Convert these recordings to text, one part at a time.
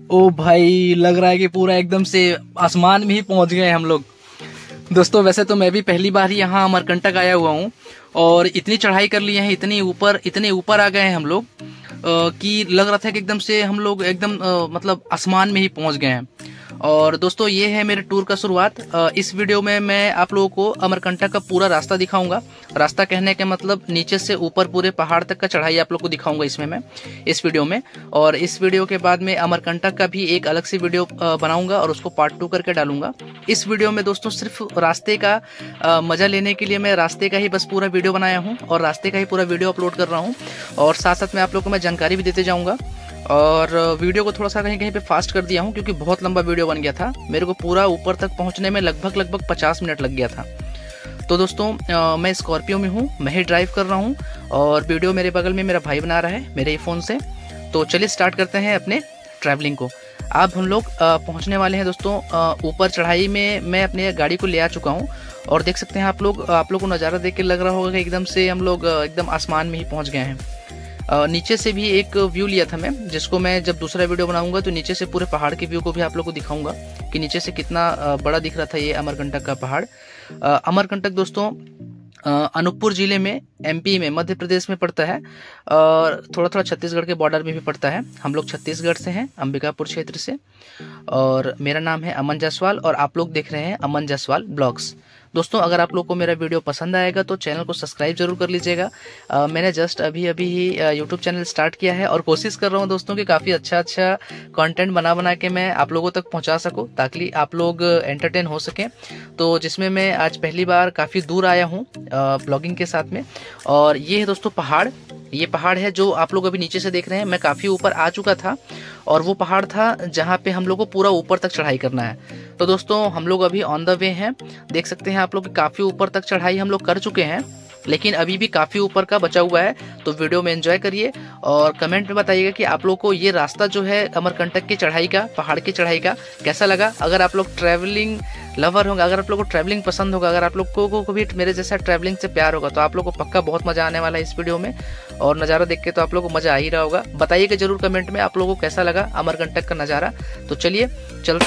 ओ भाई, लग रहा है कि पूरा एकदम से आसमान में ही पहुंच गए हम लोग। दोस्तों वैसे तो मैं भी पहली बार ही यहाँ अमरकंटक आया हुआ हूँ और इतनी चढ़ाई कर ली है, इतने ऊपर आ गए हैं हम लोग कि लग रहा था कि एकदम से हम लोग एकदम मतलब आसमान में ही पहुंच गए हैं। और दोस्तों ये है मेरे टूर का शुरुआत। इस वीडियो में मैं आप लोगों को अमरकंटक का पूरा रास्ता दिखाऊंगा। रास्ता कहने के मतलब नीचे से ऊपर पूरे पहाड़ तक का चढ़ाई आप लोग को दिखाऊंगा इसमें मैं इस वीडियो में। और इस वीडियो के बाद में अमरकंटक का भी एक अलग से वीडियो बनाऊंगा और उसको पार्ट 2 करके डालूंगा। इस वीडियो में दोस्तों सिर्फ रास्ते का मजा लेने के लिए मैं रास्ते का ही बस पूरा वीडियो बनाया हूँ और रास्ते का ही पूरा वीडियो अपलोड कर रहा हूँ। और साथ साथ में आप लोग को मैं जानकारी भी देते जाऊँगा। और वीडियो को थोड़ा सा कहीं कहीं पे फास्ट कर दिया हूँ क्योंकि बहुत लंबा वीडियो बन गया था। मेरे को पूरा ऊपर तक पहुँचने में लगभग 50 मिनट लग गया था। तो दोस्तों मैं स्कॉर्पियो में हूँ, मैं ही ड्राइव कर रहा हूँ और वीडियो मेरे बगल में मेरा भाई बना रहा है मेरे फ़ोन से। तो चलिए स्टार्ट करते हैं अपने ट्रैवलिंग को। अब हम लोग पहुँचने वाले हैं दोस्तों ऊपर चढ़ाई में। मैं अपने गाड़ी को ले आ चुका हूँ और देख सकते हैं आप लोग को नज़ारा देख के लग रहा होगा कि एकदम से हम लोग एकदम आसमान में ही पहुँच गए हैं। नीचे से भी एक व्यू लिया था मैं, जिसको मैं जब दूसरा वीडियो बनाऊंगा तो नीचे से पूरे पहाड़ के व्यू को भी आप लोगों को दिखाऊंगा कि नीचे से कितना बड़ा दिख रहा था ये अमरकंटक का पहाड़। अमरकंटक दोस्तों अनूपपुर जिले में MP में मध्य प्रदेश में पड़ता है और थोड़ा थोड़ा छत्तीसगढ़ के बॉर्डर में भी पड़ता है। हम लोग छत्तीसगढ़ से हैं, अंबिकापुर क्षेत्र से। और मेरा नाम है अमन जायसवाल और आप लोग देख रहे हैं अमन जायसवाल ब्लॉग्स। दोस्तों अगर आप लोग को मेरा वीडियो पसंद आएगा तो चैनल को सब्सक्राइब जरूर कर लीजिएगा। मैंने जस्ट अभी ही यूट्यूब चैनल स्टार्ट किया है और कोशिश कर रहा हूँ दोस्तों कि काफ़ी अच्छा कंटेंट बना के मैं आप लोगों तक पहुँचा सकूँ ताकि आप लोग एंटरटेन हो सकें। तो जिसमें मैं आज पहली बार काफ़ी दूर आया हूँ ब्लॉगिंग के साथ में। और ये है दोस्तों पहाड़, ये पहाड़ है जो आप लोग अभी नीचे से देख रहे हैं। मैं काफ़ी ऊपर आ चुका था और वो पहाड़ था जहाँ पे हम लोग को पूरा ऊपर तक चढ़ाई करना है। तो दोस्तों हम लोग अभी ऑन द वे हैं, देख सकते हैं आप लोग काफ़ी ऊपर तक चढ़ाई हम लोग कर चुके हैं, लेकिन अभी भी काफ़ी ऊपर का बचा हुआ है। तो वीडियो में एंजॉय करिए और कमेंट में बताइएगा कि आप लोग को ये रास्ता जो है अमरकंटक की चढ़ाई का, पहाड़ की चढ़ाई का कैसा लगा। अगर आप लोग ट्रैवलिंग लवर होंगे, अगर आप लोग को ट्रैवलिंग पसंद होगा, अगर आप लोग को भी मेरे जैसा ट्रैवलिंग से प्यार होगा तो आप लोग को पक्का बहुत मज़ा आने वाला है इस वीडियो में। और नज़ारा देख के तो आप लोग को मज़ा आ ही रहा होगा। बताइएगा जरूर कमेंट में आप लोगों को कैसा लगा अमरकंटक का नज़ारा। तो चलिए चल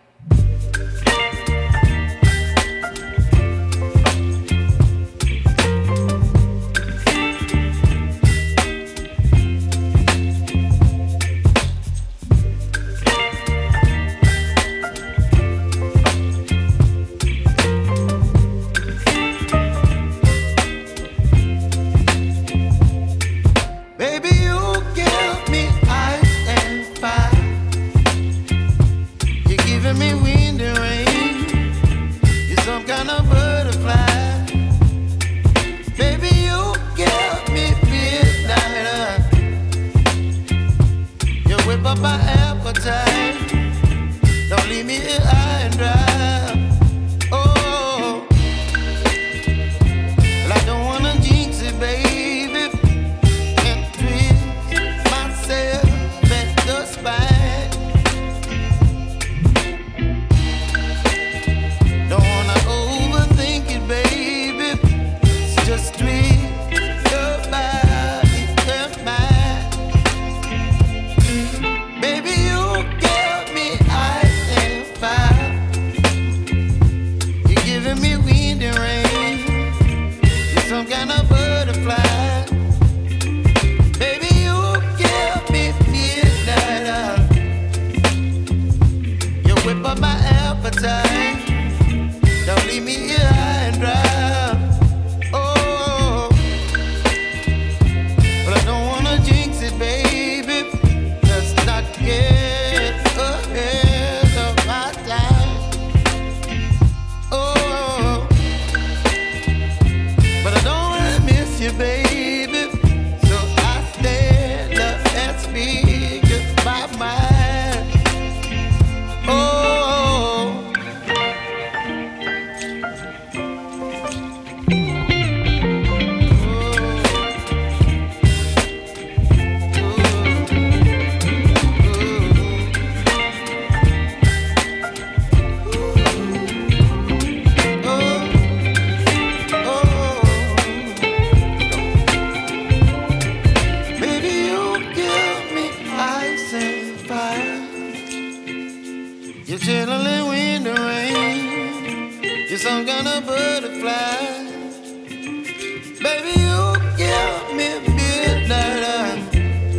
my appetite. Don't leave me here high and dry. Oh, well, I don't wanna jinx it, baby, and twist myself at the spine. Don't wanna overthink it, baby. It's just twist your body and mine. Baby, you give me ice and fire. You're chilling in the rain. You're some kind of butterfly. Baby, you give me midnight.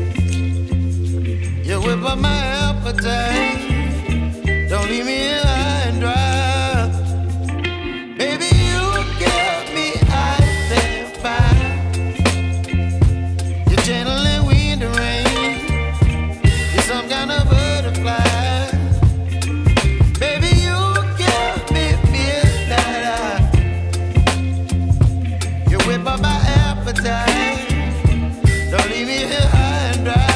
You whip up my appetite. Don't leave me here high and dry. Baby, you give me ice and fire. You're channeling wind and rain. You're some kind of butterfly. Baby, you give me midnight. You whip up my appetite. Don't leave me here high and dry.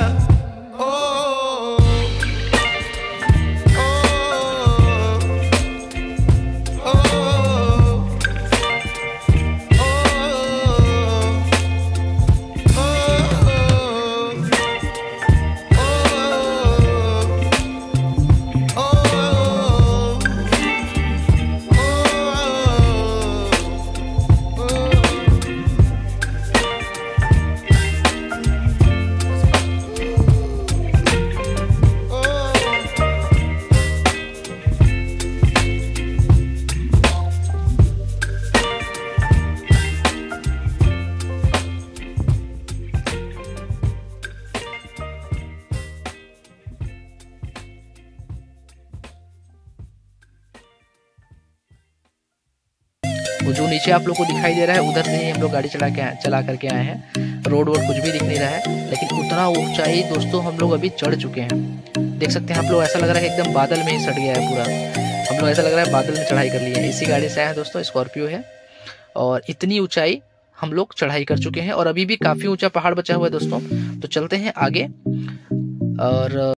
वो जो नीचे आप लोग को दिखाई दे रहा है उधर से ही हम लोग गाड़ी चला करके आए हैं। रोड वोड कुछ भी दिख नहीं रहा है, लेकिन उतना ऊंचाई दोस्तों हम लोग अभी चढ़ चुके हैं। देख सकते हैं आप लोग, ऐसा लग रहा है एकदम बादल में ही सट गया है पूरा। हम लोग ऐसा लग रहा है बादल में चढ़ाई कर ली है। इसी गाड़ी से आए हैं दोस्तों, स्कॉर्पियो है, और इतनी ऊंचाई हम लोग चढ़ाई कर चुके हैं और अभी भी काफ़ी ऊंचा पहाड़ बचा हुआ है दोस्तों। तो चलते हैं आगे। और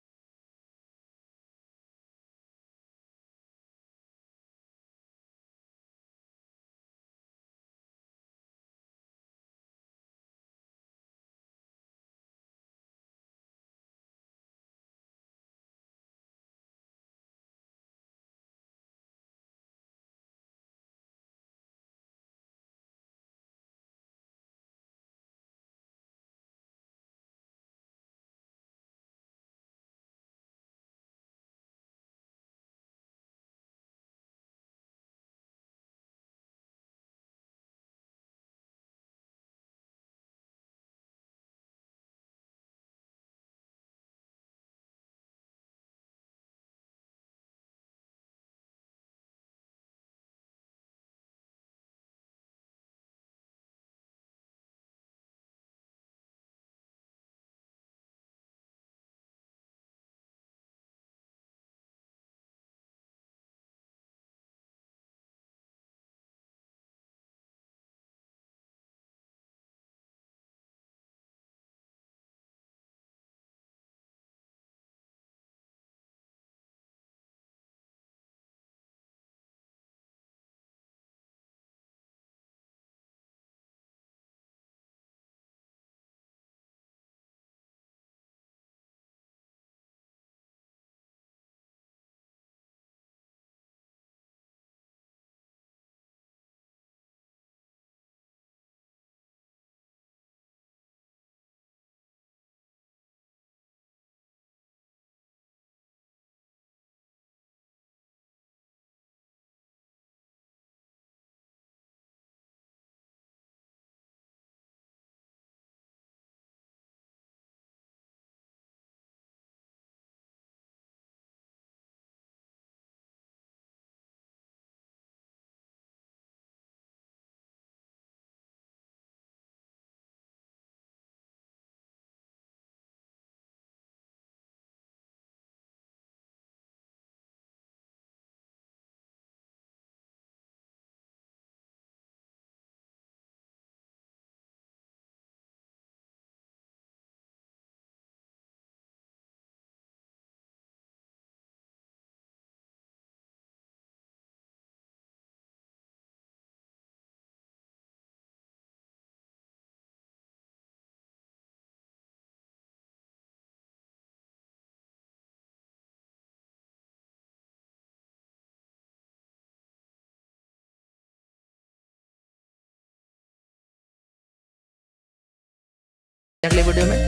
अगले वीडियो में